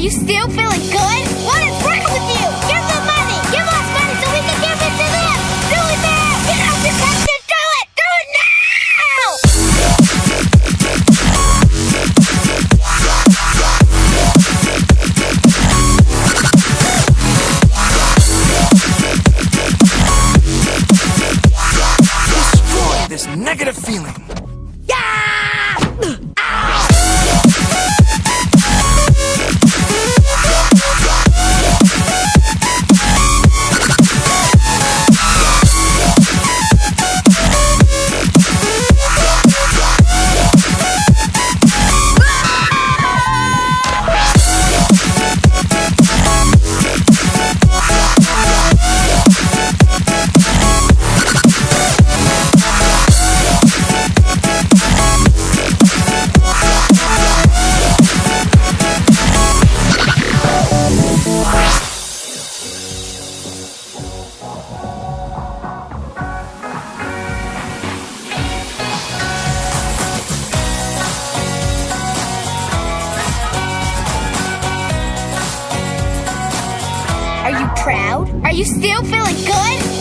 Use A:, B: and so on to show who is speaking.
A: you still feeling good? What is wrong with you? Give them money! Give us money so we can give it to them! Do it now! Get out your couch and do it! Do it now!
B: Destroy this negative feeling. Are you proud? Are you still feeling good?